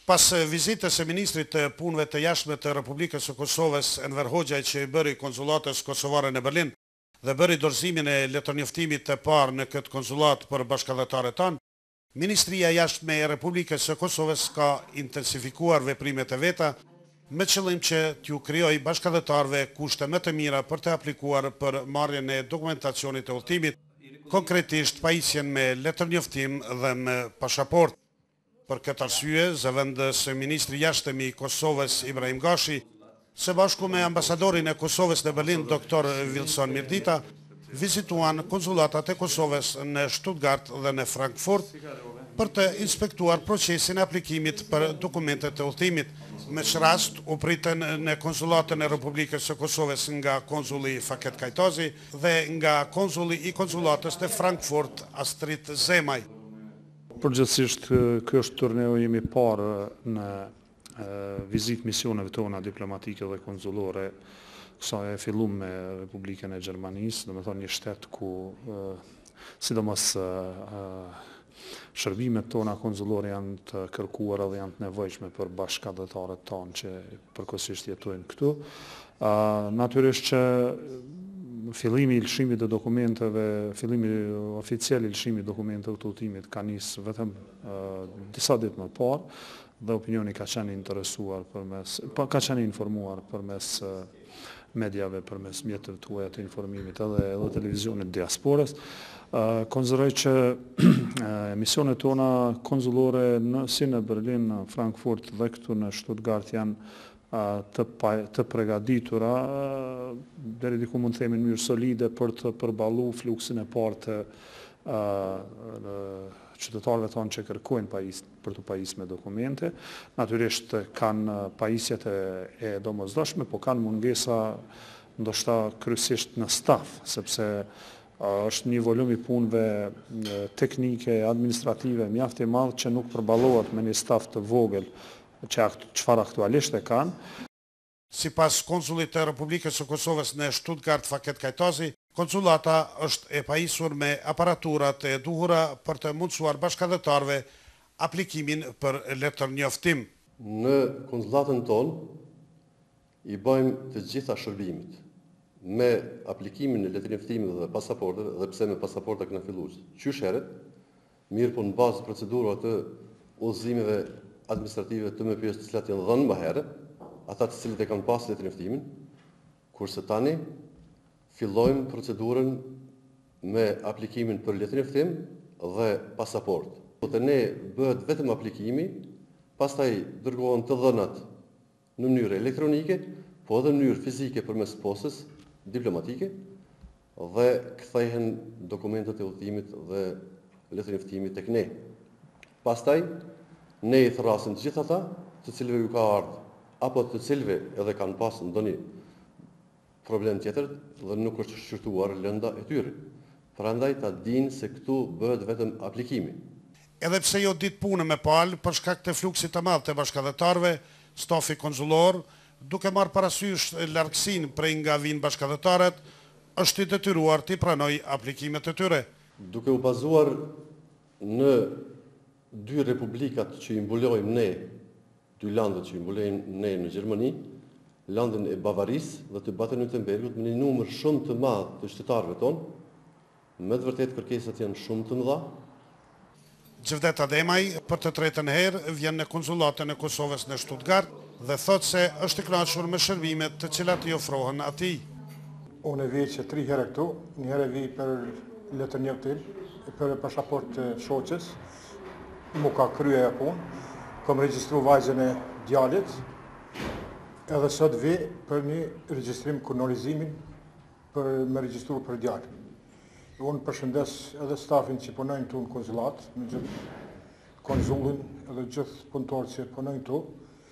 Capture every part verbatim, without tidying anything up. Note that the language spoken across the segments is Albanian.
Pas vizitës e ministrit të punëve të jashtme të Republikës së Kosovës Enver Hoxha që i bëri konsulatës kosovare në Berlin dhe bëri dorëzimin e letërnjoftimit të parë në këtë konsulat për bashkëdhetarët tanë, Ministria e Jashtme e Republikës së Kosovës ka intensifikuar veprimet e veta me qëllim që t'ju krijojë bashkëdhetarëve kushte më të mira për të aplikuar për marrjen e dokumentacionit të udhëtimit, konkretisht pajisjen me letërnjoftim dhe me pasaport. Për këtë arsye, zëvendës Ministri i Jashtëm i Kosovës Ibrahim Gashi, së bashku me ambasadorin e Kosovës në Berlin, doktor Wilson Mirdita, vizituan konzulatat e Kosovës në Stuttgart dhe në Frankfurt për të inspektuar procesin e aplikimit për dokumentet e udhëtimit. Me që rast u pritën në konsulatën e Republikës së Kosovës nga konzuli Faket Kajtazi dhe nga konzuli i konsulatës të Frankfurt Astrid Zemaj. Përgjithsisht, kjo është turneu jemi parë në vizit misioneve tona diplomatike dhe konzulore, sa e fillum me Republikën e Gjermanisë, dhe me thonë një shtet ku, sidomos shërbimet tona konzulore janë të kërkuara dhe janë të nevojshme për bashkëdhetarët tanë që përkohësisht jetojnë këtu. Natyrisht që fillimi i lëshimit të dokumenteve, fillimi oficial i lëshimit dokumenteve të udhëtimit ka nisë vetëm disa ditë më parë dhe opinioni ka qenë interesuar përmes, ka qenë informuar përmes mediave, përmes mjetëve të huaja të informimit edhe edhe televizionit diasporës. Konsideroj që misionet tona konzulore si në Berlin, në Frankfurt dhe këtu në Stuttgart janë të pregaditura, deri diku mund të themi në mënyrë solide për të përballuar fluksin e parë të qytetarëve tonë që kërkojnë për të pajisur me dokumente. Natyrisht kanë pajisjet e domosdoshme, po kanë mungesa ndoshta kryesisht në staf, sepse është një volum i punëve teknike, administrative mjaft i madh që nuk përballohet me një staf të vogël që çfarë aktualisht e kanë. Sipas konsulit të Republikës së Kosovës në Stuttgart Faket Kajtazi, konsulata është e pajisur me aparaturat e duhura për të mundësuar bashkëdhetarëve aplikimin për letërnjoftim. Në konsulatën tonë i bëjmë të gjitha shërbimit me aplikimin e letërnjoftimit dhe pasaporteve, dhe pse me pasaporta kena filluar qysh herët, mirë po në bazë procedurave të udhëzimeve administrative të më pjesë të cilat janë dhënë më herë, ata të cilët e kanë pasur letërnjoftimin, kurse tani fillojmë procedurën me aplikimin për letërnjoftim dhe pasaport. Të ne bëhet vetëm aplikimi, pastaj dërgohen të dhënat në mënyrë elektronike, po edhe në mënyrë fizike përmes postës diplomatike dhe kthehen dokumentet e udhëtimit dhe letërnjoftimit tek ne. Pastaj ne i thrasim të gjithë ata të cilëve ju ka ardhur, apo të cilëve edhe kanë pasur ndonjë problem tjetër dhe nuk është shqyrtuar lënda e tyre. Prandaj ta dinë se këtu bëhet vetëm aplikimi. Edhe pse jo ditë punë me palë, për shkak të fluksit të madh të bashkëdhetarëve, stafi konsullor, duke marrë parasysh largësinë prej nga vinë bashkëdhetarët, është i detyruar të pranojë aplikimet e tyre. Duke u bazuar në dy republikat që i mbulojmë ne, dy landet që i mbulojmë ne në Gjermani, landin e Bavarisë dhe të Baden-Württembergut, me një numër shumë të madh të qytetarëve tonë, me të vërtetë kërkesat janë shumë të mëdha. Gjevdet Ademaj për të tretën herë vjen në konsulatën e Kosovës në Stuttgart dhe thotë se është i kënaqur me shërbimet të cilat i ofrohen atij. Unë e vi që tri herë këtu, një herë vi për letërnjoftim, për pasaport të shoqes, mu ka krye e punë, kam regjistru vajzën e djalit, edhe sot vi për një regjistrim kunorizimin për me regjistru për djalin. Unë përshëndes edhe stafin që punojnë tu në konsulat, në gjithë konsulin edhe gjithë punëtorë që punojnë tu,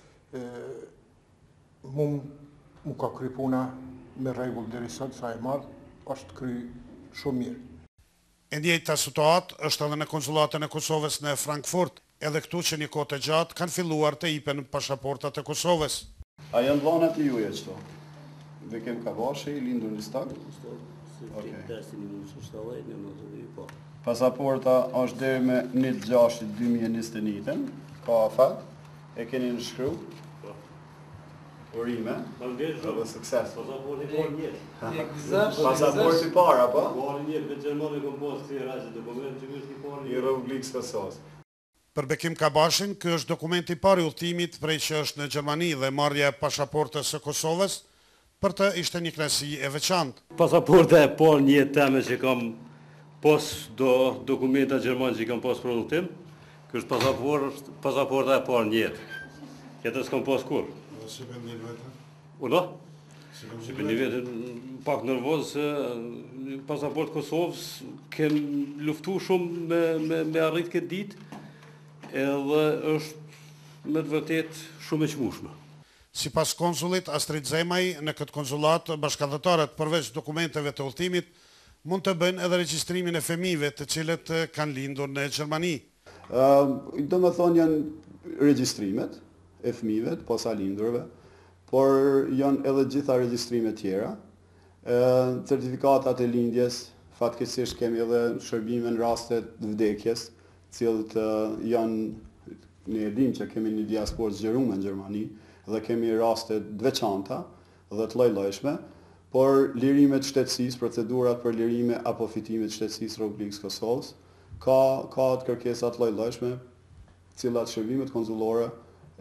mu, mu ka kry puna me rregull deri sot, sa e madh, është kry shumë mirë. E njëjta situatë është edhe në konsulatën e Kosovës në Frankfurt, edhe këtu që një kohë të gjatë kanë filluar të jipen pasaportat e Kosovës. A janë vlanat e juja qëto? Dhe kem ka bashe i lindur në stak? Pasaporta është deri me një gjashtë dy mijë e njëzet e një, ka afat, E keni nënshkru? Urime? Dhe sukses. Pasaporti para, apo? I Republikës Kosovës. Për Bekim Kabashin, ky është dokumenti i parë i udhëtimit prej që është në Gjermani dhe marrja e pasaportës së Kosovës, për të ishte një kënaqësi e veçantë. Pasaporta e parë një jetë teme që kam pas do dokumenta gjermanë që kam pas për udhëtim, ky është pasaport, pasaporta e parë një jetë. Këtë s'kam pas kur. Si për një vetë? Uno? Si për një vetë pak nervoz se pasaport Kosovës kem luftu shumë me, me, me arrit këtë ditë, edhe është me të vërtet shumë e çmueshme. Si pas konsulit Astrid Zemaj, në këtë konsulat, bashkëdhëtarët përveç dokumenteve të udhëtimit, mund të bëjnë edhe regjistrimin e fëmijëve të cilët kanë lindur në Gjermani. Uh, do më thonë janë regjistrimet e fëmijëve të posa lindurve, por janë edhe gjitha regjistrimet tjera, uh, certifikatat e lindjes, fatkeqësisht kemi edhe shërbime në rastet të vdekjes, cilët uh, janë, ne e dim që kemi një diasporë zgjeruar në Gjermani, dhe kemi raste të veçanta dhe të lloj-llojshme, por lirimet shtetësisë, procedurat për lirime apo fitimet shtetësisë Republikës Kosovës, ka ka të kërkesa të lloj-llojshme, të cilat shërbimet konsullore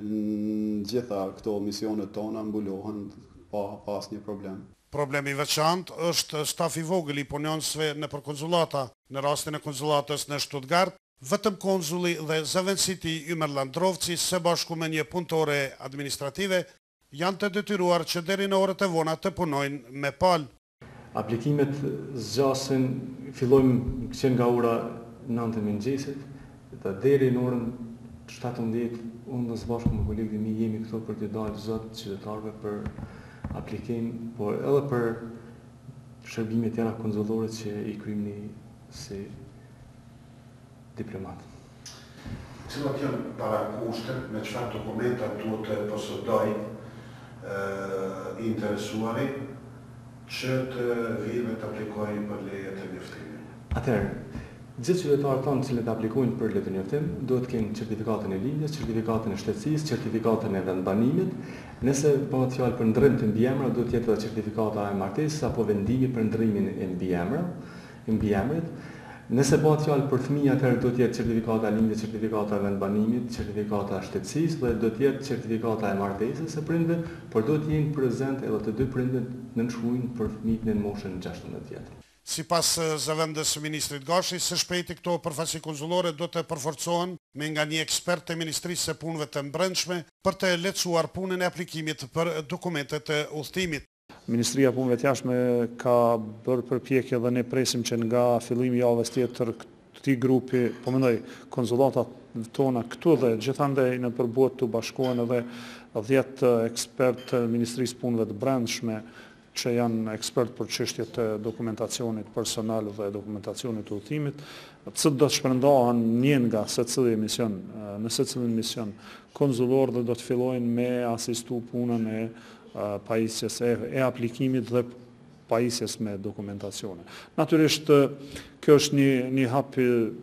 në gjitha këto misionet tona mbulohen pa pa asnjë problem. Problemi veçantë është stafi i vogël i punonjësve nëpër konsullata. Në rastin e konsullatës në Stuttgart, vetëm konzuli dhe zëvendësiti Ymer Landrovci së bashku me një punëtore administrative janë të detyruar që deri në orët e vona të punojnë me palë. Aplikimet zgjasin, fillojmë që nga ora nëntë e mëngjesit, dhe deri në orën shtatëmbëdhjetë, unë dhe së bashku me kolegët e mi jemi këto për të dalë zot qytetarëve për aplikim, por edhe për shërbime tjera konsullore që i kryjmë si diplomat. Cilat janë parakushtet, me çfarë dokumenta duhet të posëdoj interesuari që të vijë të aplikojnë për leje të njoftimit? Atëherë, gjithë qytetarët tonë që të aplikojnë për leje të njoftim, duhet të kenë certifikatën e lindjes, certifikatën e shtetësisë, certifikatën e vendbanimit. Nëse bëhet fjalë për ndërrim të mbiemra, duhet të jetë edhe certifikata e martesës apo vendimi për ndërrimin e mbiemra, e mbiemrit. Nëse bëhet fjalë për fëmijë, atëherë do të jetë certifikata e lindjes, certifikata e vendbanimit, certifikata e shtetësisë dhe do të jetë certifikata e martesës së prindve, por do të jenë prezent edhe të dy prindët nënshkruajnë për fëmijët në moshën gjashtëmbëdhjetë vjeç. Sipas zëvendës së ministrit Gashi, së shpejti këto përfaqësi konsullore do të përforcohen me nga një ekspert të Ministrisë së Punëve të Brendshme për të lehtësuar punën e aplikimit për dokumentet të udhëtimit. Ministria e Punëve të Jashtme ka bërë përpjekje dhe ne presim që nga fillimi i javës tjetër këtij grupi, po mendoj, konsullatat tona këtu dhe gjithandej në përbot të bashkohen edhe dhjetë ekspertë të Ministrisë së Punëve të Brendshme që janë ekspert për çështjet të dokumentacionit personal dhe dokumentacionit të udhëtimit, që do të shpërndahen një nga secili mision, në secilin mision konsullor dhe do të fillojnë me asistu punën e pajisjes e, e aplikimit dhe pajisjes me dokumentacione. Natyrisht, kjo është një, një hap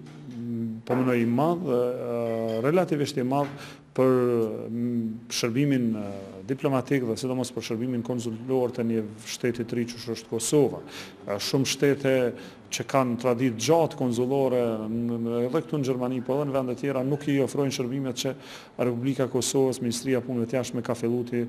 po mendoj i madh, relativisht i madh për shërbimin diplomatik dhe sidomos për shërbimin konsullor të një shteti të ri që është Kosova. Shumë shtete që kanë traditë gjatë konsullore edhe këtu në Gjermani, po edhe në vende tjera nuk i ofrojnë shërbimet që Republika Kosovës, Ministria e Punëve të Jashtme ka filluar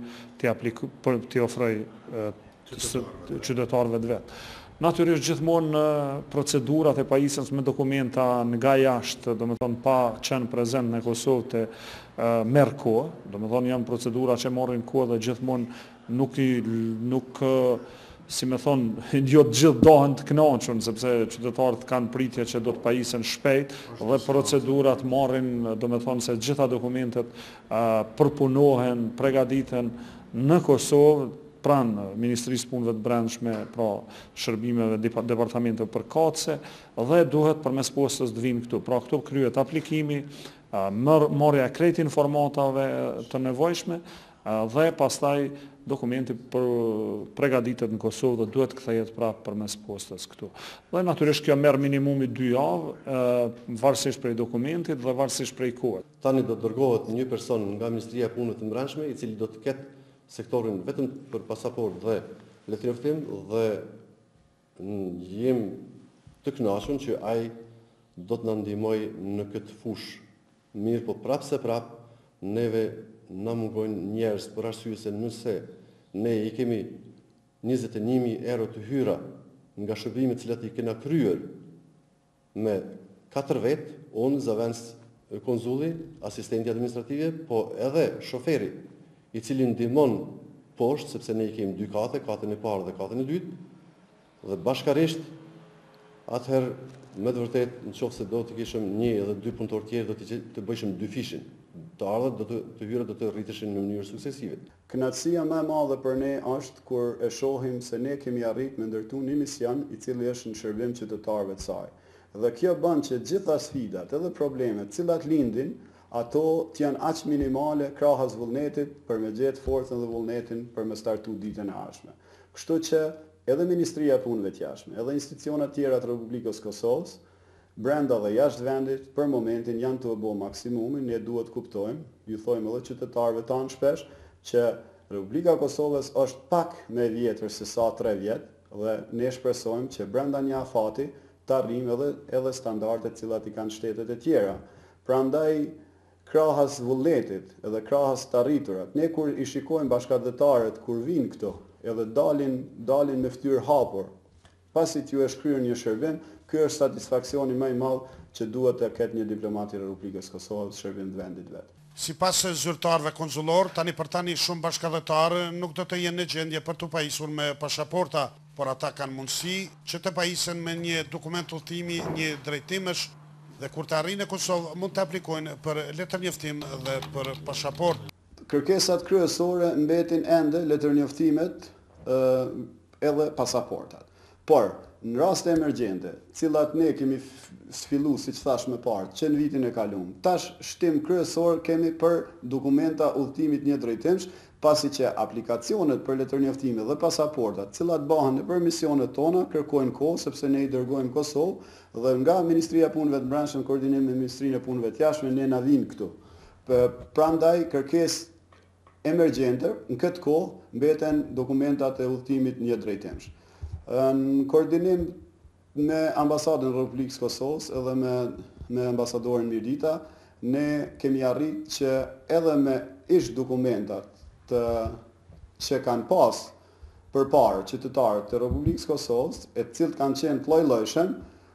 të ofrojë qytetarëve të vet. Natyrisht gjithmonë procedurat e pajisjes me dokumenta nga jashtë, do të thonë pa qenë prezent në Kosovë të merr kohë, do të thonë janë procedura që marrin kohë dhe gjithmonë nuk i nuk si më thonë, jo të gjithë dohen të kënaqur, sepse qytetarët kanë pritje që do të pajisen shpejt dhe procedurat marrin, do të thonë se gjitha dokumentet përpunohen, përgatiten në Kosovë pranë Ministrisë Punëve të Brendshme, pra shërbimeve departamenteve përkatëse dhe duhet përmes postës të vinë këtu. Pra këtu kryhet aplikimi, marrja e krejt informatave të nevojshme dhe pastaj dokumenti për pregaditet në Kosovë dhe duhet kthehet prapë përmes postës këtu. Dhe natyrisht kjo merr minimumi dy javë, varësisht prej dokumentit dhe varësisht prej kohës. Tani do të dërgohet një person nga Ministria e Punëve të Brendshme, i cili do të ketë sektorin vetëm për pasaport dhe letërnjoftim, dhe jem të kënaqur që ai do të na ndihmojë në këtë fushë. Mirë, po prapë se prapë neve na mungojnë njerëz, për arsye se nëse ne i kemi njëzet e një mijë euro të hyra nga shërbimet cilat i kena kryer me katër vetë, unë, zavens konzulli, asistenti administrative, po edhe shoferi, i cili ndihmon poshtë, sepse ne i kemi dy kate, katën e parë dhe katën e dytë, dhe bashkarisht, atëherë, me të vërtet, në qoftë se do të kishëm një edhe dy punëtor tjerë, do të, të bëjshëm dy fishin. Të ardhët, do të, të hyrat do të rriteshin në mënyrë suksesive. Kënaqësia më e madhe për ne është kur e shohim se ne kemi arrit me ndërtu një mision i cili është në shërbim qytetarëve të saj. Dhe kjo bën që gjitha sfidat edhe problemet cilat lindin, ato të janë aq minimale krahas vullnetit për me gjetë forcën dhe vullnetin për me startu ditën e ardhshme. Kështu që edhe Ministria e Punëve të Jashtme, edhe institucionet tjera të Republikës Kosovës, brenda dhe jashtë vendit, për momentin janë të bo maksimumin, ne duhet kuptojmë, ju thojmë edhe qytetarëve tanë shpesh, që Republika Kosovës është pak me vjetër se sa tre vjetë, dhe ne shpresojmë që brenda një afati të arrijmë edhe, edhe standardet cilat i kanë shtetet e tjera. Prandaj, krahas vullnetit edhe krahas të arriturat, ne kur i shikojmë bashkëdhetarët kur vinë këto, edhe dalin, dalin me fytyrë hapur, pasi t'ju e shkryer një shërbim, ky është satisfaksioni më i madh që duhet të ketë një diplomat i Republikës Kosovës shërbim të vendit vet. Sipas zyrtarëve konsullor, tani për tani shumë bashkëdhetarë nuk do të jenë në gjendje për të pajisur me pasaporta, por ata kanë mundësi që të pajisen me një dokument udhëtimi, një drejtimësh, dhe kur të arrijnë në Kosovë mund të aplikojnë për letërnjoftim dhe për pasaport. Kërkesat kryesore mbetin ende letërnjoftimet edhe pasaportat. Por, në raste emergjente, cilat ne kemi sfilu, si që thash me parë, që në vitin e kalum, tash shtim kryesor kemi për dokumenta udhëtimit një drejtimsh, pasi që aplikacionet për letërnjoftime dhe pasaportat, cilat bahen në për misionet tona, kërkojnë kohë, sepse ne i dërgojmë Kosovë, dhe nga Ministria e Punëve të Brendshme në koordinim me Ministrinë e Punëve të Jashtme, ne na vinë këtu. Prandaj, kërkesë emergjente, në këtë kohë mbeten dokumentat e udhëtimit një drejtimsh. Në koordinim me ambasadën e Republikës Kosovës edhe me, me ambasadorin Mirdita, ne kemi arrit që edhe me ish dokumentat të, që kanë pas për parë qytetarët të Republikës Kosovës, e cilët kanë qenë të lloj-llojshëm,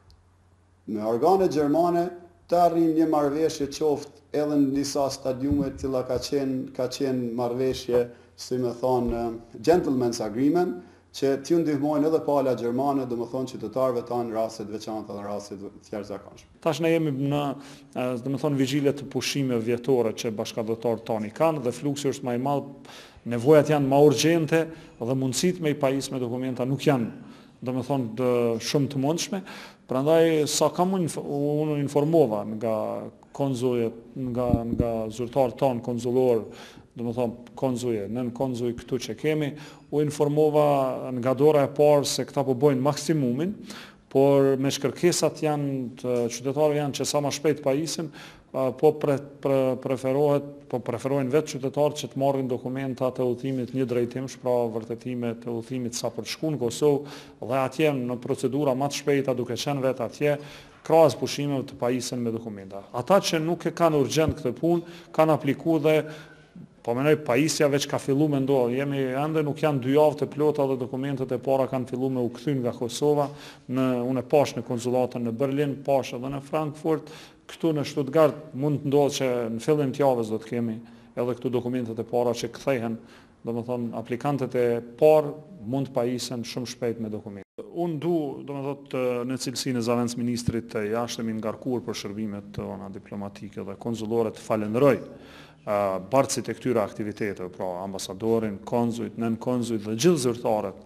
me organe gjermane të arrijmë një marrëveshje qoftë edhe në disa stadiume të cila ka qenë, ka qenë marrëveshje, si me thonë, gentleman's agreement, që t'ju ndihmojnë edhe pala gjermane, dhe më thonë qytetarëve tanë në rastet veçanta dhe rastet të jashtëzakonshme. Tash ne jemi në, dhe më thonë, vigjile të pushime vjetore që bashkëdhetarët tanë i kanë, dhe fluksi është më i madh, nevojat janë më urgjente dhe mundësitë me i pajisë me dokumenta nuk janë, dhe më thonë, shumë të mundshme. Prandaj sa kam unë informova nga konzullet, nga nga zyrtarët tanë konzullor, do më thonë konzuje, nën konzuj këtu që kemi, u informova nga dora e parë se këta po bojnë maksimumin, por me shkërkesat janë, të qytetarëve janë që sa ma shpejt pajisin, po pre, pre, preferohet, po preferojnë vetë qytetarët që të marrin dokumentat e udhëtimit një drejtimsh, pra vërtetime të udhëtimit sa për të shkuar në Kosovë, dhe atje në procedura më të shpejta duke qenë vetë atje, krahas pushimeve të pajisen me dokumenta. Ata që nuk e kanë urgjent këtë punë, kanë aplikuar dhe po menoj pajisja veç ka fillu me ndodhë, jemi ende nuk janë dy javë të plota dhe dokumentet e para kanë fillu me u kthyn nga Kosova, në, unë e pash në konzulatën në Berlin, pash edhe në Frankfurt, këtu në Stuttgart mund të ndodhë që në fillim të javës do të kemi edhe këtu dokumentet e para që kthehen, do më thonë aplikantët e parë mund të pajisen shumë shpejt me dokumentet. Unë du, do më thotë, në cilësinë e zavendës ministrit të jashtëm i ngarkuar për shërbimet tona diplomatike dhe konzullore të falenderoj bartësit e këtyre aktiviteteve, pra ambasadorin, konzujt, nën konzujt dhe gjithë zyrtarët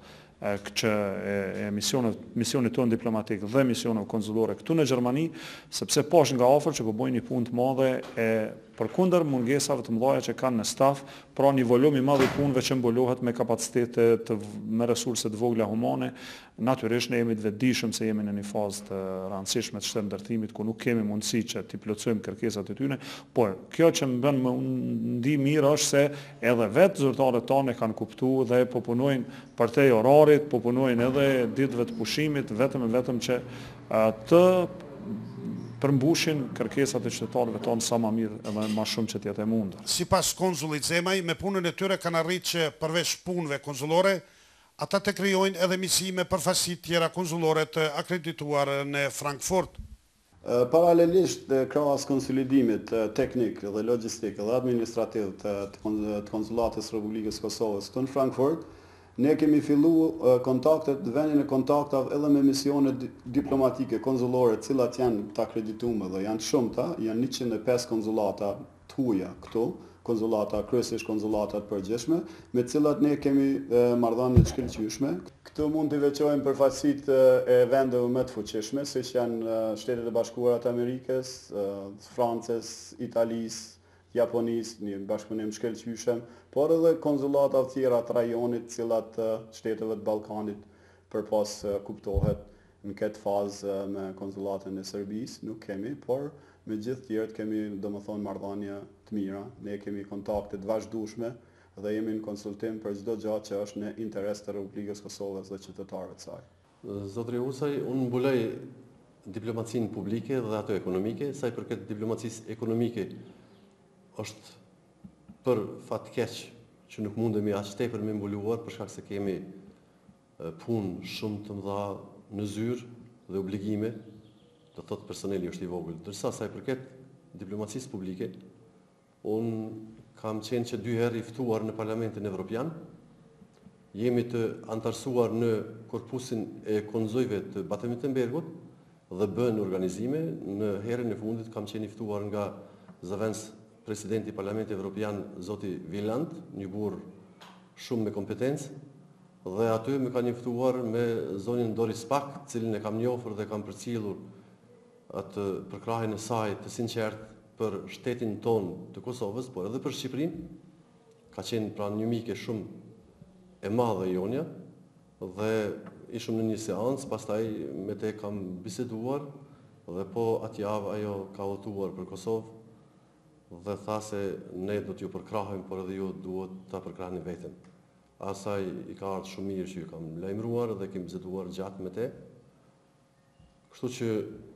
që e misionet, misionit tonë diplomatik dhe misionet konzulore këtu në Gjermani, sepse poshtë nga afër që po bojnë një punë të madhe e përkundër mungesave të mëdha që kanë në staf, pra një volum i madh i punëve që mbuluhet me kapacitete të me resurse të vogla humane, natyrisht ne jemi të vetëdijshëm se jemi në një fazë të rëndësishme të shtetëndërtimit ku nuk kemi mundësi që t'i plotësojmë kërkesat e tyre, por kjo që më bën më ndi mirë është se edhe vetë zyrtarët tonë kanë kuptuar dhe po punojnë përtej orarit, po punojnë edhe ditëve të pushimit, vetëm e vetëm që të përmbushin kërkesat e qytetarëve tonë sa më mirë edhe më shumë që t'jetë e mundur. Sipas konzullit Zemaj, me punën e tyre kanë arritë që përveç punëve konzullore, ata të krijojnë edhe misime përfaqësi tjera konzullore të akredituar në Frankfurt. Paralelisht krahas konsolidimit teknik dhe logjistik dhe administrativ të konsulatës Republikës Kosovës këtu në Frankfurt, ne kemi fillu kontaktet, vendin e kontaktave edhe me misionet diplomatike, konzulore, cilat janë të akreditume dhe janë shumëta, janë njëqind e pesë konzulata të huja këtu, konzulata, kryesisht konzulata të përgjithshme, me cilat ne kemi marrëdhënie të shkëlqyeshme. Këtu mund të veçojmë përfaqësitë e vendeve më të fuqishme, siç janë Shtetet e Bashkuara të Amerikës, Francës, Italisë, Japonisë, një bashkëpunim shkëlqyeshëm, por edhe konzulata të tjera të rajonit, cilat shteteve të Ballkanit përpas kuptohet në këtë fazë me konzulatën e Serbisë, nuk kemi, por me gjithë tjerët kemi domethënë marrëdhënie të mira, ne kemi kontakte të vazhdueshme dhe jemi në konsultim për çdo gjë që është në interes të Republikës Kosovës dhe qytetarëve të saj. Zotri Usaj, unë mbuloj diplomacinë publike dhe ato ekonomike, sa i përket diplomacisë ekonomike është për fat keq që nuk mundemi aq tepër me mbuluar për shkak se kemi punë shumë të mëdha në zyrë dhe obligime, do thotë personeli është i vogël. Ndërsa sa i përket diplomacisë publike, unë kam qenë që dy herë i ftuar në Parlamentin Evropian, jemi të antarësuar në korpusin e konzojve të Baden-Württembergut dhe bën organizime. Në herën e fundit kam qenë i ftuar nga zëvendës presidenti i Parlamentit Evropian, zoti Wieland, një burr shumë me kompetencë, dhe aty më kanë njoftuar me zonin Doris Pack, cilin e kam njohur dhe kam përcjellur atë përkrahjen e saj të sinqertë për shtetin ton të Kosovës, por edhe për Shqipërinë. Ka qenë pra një mike shumë e madhe jonja dhe ishëm në një seancë, pastaj me te kam biseduar dhe po atë javë ajo ka udhëtuar për Kosovë dhe tha se ne do t'ju përkrahim, por edhe ju duhet ta përkrahni veten. Asaj i ka ardhur shumë mirë që ju kam lajmëruar dhe kemi biseduar gjatë me te. Kështu që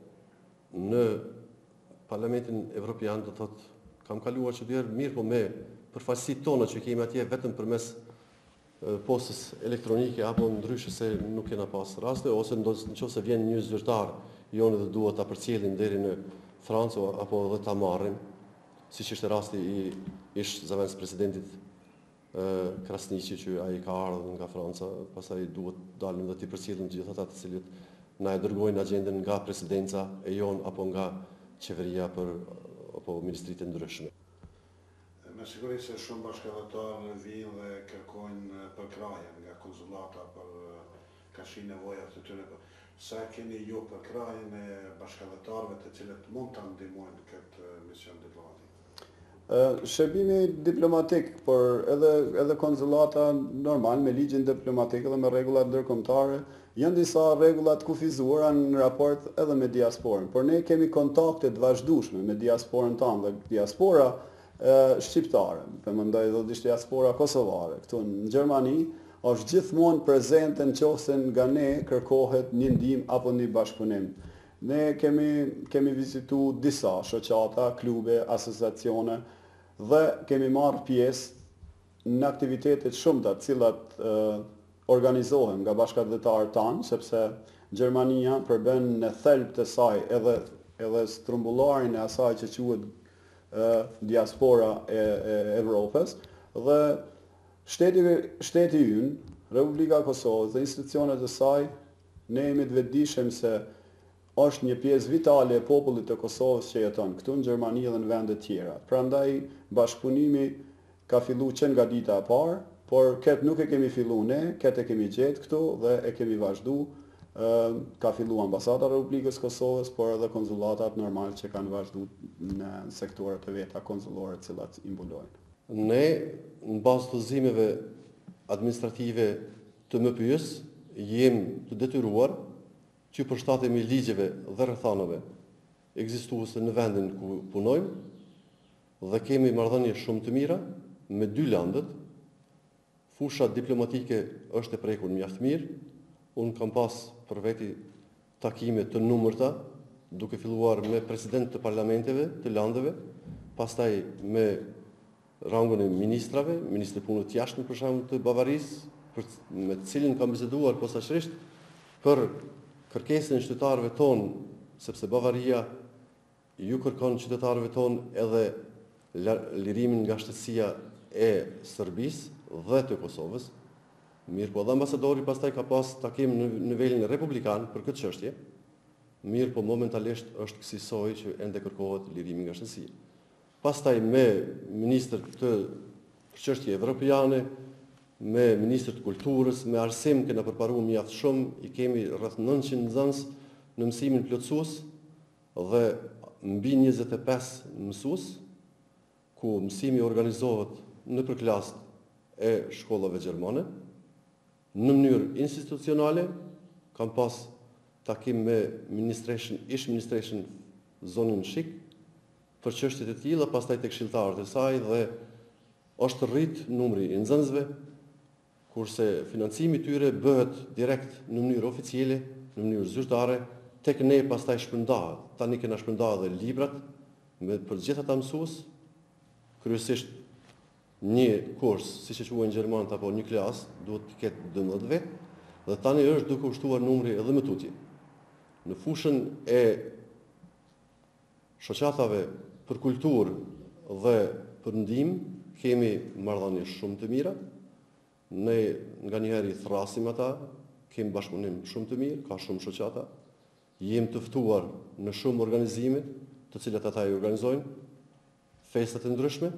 në Parlamentin Evropian do thot kam kaluar çdo mirë, po me përfaqësitë tona që kemi atje vetëm përmes postës elektronike apo ndryshe se nuk kena pas raste, ose nëse vjen një zyrtar jonë dhe duhet ta përcjellim deri në Francë apo edhe ta marrim, siç ishte rasti i ish zëvendës presidentit Krasniqi, që ai ka ardhur nga Franca, pastaj duhet dalim dhe t'i përcjellim gjithë ata të cilët na e dërgojnë agjendën nga presidenca e jon apo nga qeveria për apo ministritë ndryshme. Me siguri se shumë bashkëdhëtarë vinë dhe kërkojnë përkrahje nga konzulata për ka shi nevojat të tyre. Sa keni ju përkrahjen e bashkëdhëtarëve të cilët mund ta ndihmojnë këtë mision diplomatik? Shërbimi diplomatik, por edhe edhe konzulata normal me ligjin diplomatik dhe me rregullat ndërkombëtare, janë disa rregulla të kufizuara në raport edhe me diasporën, por ne kemi kontakte të vazhdueshme me diasporën tonë dhe diaspora shqiptare, përmendoj edhe diaspora kosovare këtu në Gjermani, është gjithmonë prezente nëse nga ne kërkohet një ndihmë apo një bashkëpunim. Ne kemi kemi vizitu disa shoqata, klube, asociacione dhe kemi marrë pjesë në aktivitetet shumëta të cilat uh, organizohen nga bashkëdhëtarët tanë, sepse Gjermania përbën në thelb të saj edhe edhe strumbullarin e asaj që quhet uh, diaspora e, e Evropës, dhe shteti shteti ynë, Republika e Kosovës dhe institucionet e saj, ne jemi të vetëdijshëm se është një pjesë vitale e popullit të Kosovës që jeton këtu në Gjermani dhe në vende tjera. Prandaj bashkëpunimi ka filluar që nga dita e parë, por këtë nuk e kemi fillu ne, këtë e kemi gjetë këtu dhe e kemi vazhdu. Ka fillu ambasada e Republikës Kosovës, por edhe konzulatat normal që kanë vazhdu në sektorët e veta konzulore cilat imbulojnë. Ne, në bazë të zimeve administrative të M P Y-s, jem të detyruar që përshtatemi ligjeve dhe rrethanave ekzistuese në vendin ku punojmë dhe kemi marrëdhënie shumë të mira me dy landet. Fusha diplomatike është e prekur mjaft mirë. Unë kam pas për veti takime të numërta, duke filluar me president të parlamenteve të landeve, pastaj me rangun e ministrave, ministri punët të jashtme për shembull të Bavarisë, me të cilin kam biseduar posaçërisht për kërkesën e qytetarëve tonë, sepse Bavaria ju kërkon qytetarëve tonë edhe lirimin nga shtetësia e Serbisë dhe të Kosovës. Mirë po, dhe ambasadori pastaj ka pas takim në nivelin republikan për këtë çështje. Mirë po, momentalisht është kësaj që ende kërkohet lirimi nga shtetësia. Pastaj me ministër të çështje evropiane, me ministër të kulturës, me arsim kena përparuar mjaft shumë, i kemi rreth nëntëqind nxënës në mësimin plotësues dhe mbi njëzet e pesë mësues, ku mësimi organizohet në përklasë e shkollave gjermane. Në mënyrë institucionale, kam pas takim me ministration, ish ministration zonën Shik, për çështjet e tilla, pastaj tek këshilltarët e saj dhe është rrit numri i nxënësve, kurse financimi i tyre bëhet direkt në mënyrë oficiale, në mënyrë zyrtare, tek ne pastaj shpërndahet. Tani kena shpërndarë dhe librat me për gjithë ata mësues, kryesisht një kurs, si që quajnë gjermanët apo një klasë, duhet të ketë dymbëdhjetë vetë, dhe tani është duke ushtuar numri edhe më tutje. Në fushën e shoqatave për kulturë dhe për ndihmë kemi marrëdhënie shumë të mira. Ne nganjëherë i thrasim ata, kemi bashkëpunim shumë të mirë, ka shumë shoqata. Jemi të ftuar në shumë organizime, të cilat ata i organizojnë, festat e ndryshme.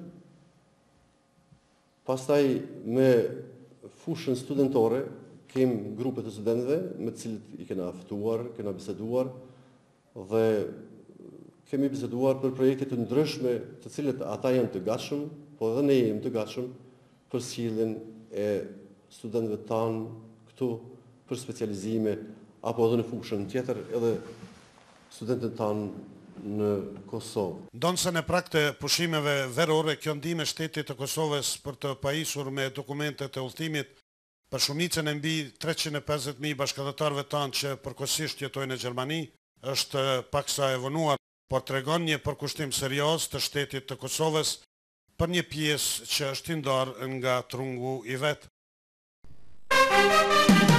Pastaj me fushën studentore kemi grupe të studentëve me të cilët i kena ftuar, kena biseduar dhe kemi biseduar për projekte të ndryshme të cilët ata janë të gatshëm, po edhe ne jemi të gatshëm për sjelljen e studentëve tanë këtu për specializime apo edhe në fushën tjetër edhe studentët tanë në Kosovë. Ndonë se në prag të pushimeve verore, kjo ndihmë e shtetit të Kosovës për të pajisur me dokumentet e udhëtimit për shumicën e mbi treqind e pesëdhjetë mijë bashkëdhetarëve tanë që përkohësisht jetojnë në Gjermani, është paksa e vonuar, por tregon një përkushtim serioz të shtetit të Kosovës për një pjesë që është i ndarë nga trungu i vet.